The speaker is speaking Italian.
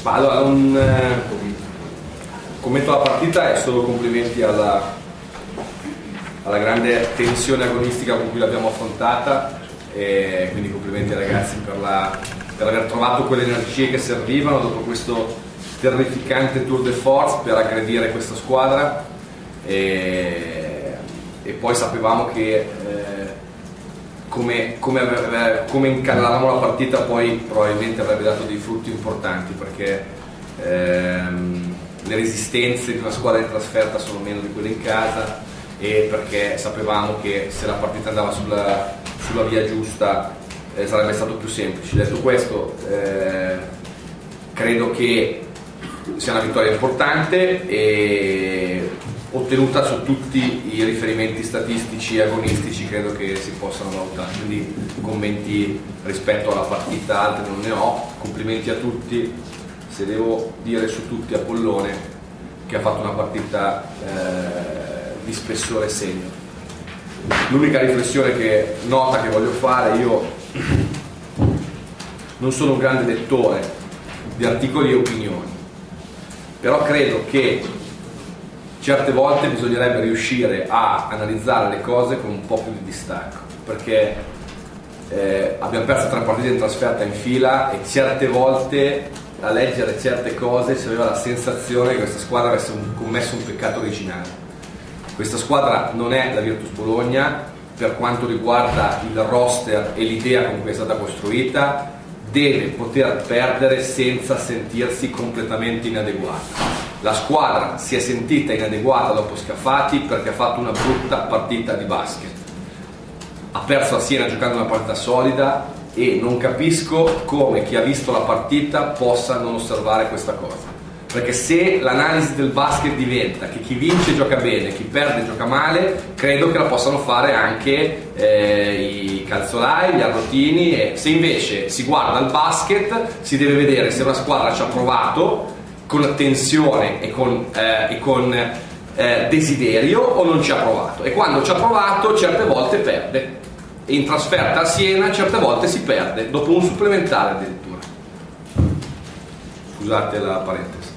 Ma allora, non commento la partita e solo complimenti alla grande tensione agonistica con cui l'abbiamo affrontata, e quindi complimenti ai ragazzi per aver trovato quelle energie che servivano dopo questo terrificante tour de force per aggredire questa squadra, e poi sapevamo che come incanavamo la partita poi probabilmente avrebbe dato dei frutti importanti, perché le resistenze di una squadra in trasferta sono meno di quelle in casa, e perché sapevamo che se la partita andava sulla via giusta sarebbe stato più semplice. Detto questo, credo che sia una vittoria importante e ottenuta su tutti i riferimenti statistici e agonistici, credo che si possano valutare, quindi commenti rispetto alla partita altri non ne ho. Complimenti a tutti, se devo dire su tutti Apollone, che ha fatto una partita di spessore e segno. L'unica riflessione nota che voglio fare: io non sono un grande lettore di articoli e opinioni, però credo che certe volte bisognerebbe riuscire a analizzare le cose con un po' più di distacco, perché abbiamo perso 3 partite in trasferta in fila e certe volte a leggere certe cose si aveva la sensazione che questa squadra avesse commesso un peccato originale. Questa squadra non è la Virtus Bologna per quanto riguarda il roster e l'idea con cui è stata costruita. Deve poter perdere senza sentirsi completamente inadeguata. La squadra si è sentita inadeguata dopo Scafati perché ha fatto una brutta partita di basket. Ha perso a Siena giocando una partita solida, e non capisco come chi ha visto la partita possa non osservare questa cosa. Perché se l'analisi del basket diventa che chi vince gioca bene, chi perde gioca male, credo che la possano fare anche i calzolai, gli arrotini, e se invece si guarda il basket si deve vedere se una squadra ci ha provato con attenzione e con desiderio o non ci ha provato, e quando ci ha provato certe volte perde. In trasferta a Siena certe volte si perde dopo un supplementare addirittura. Scusate la parentesi.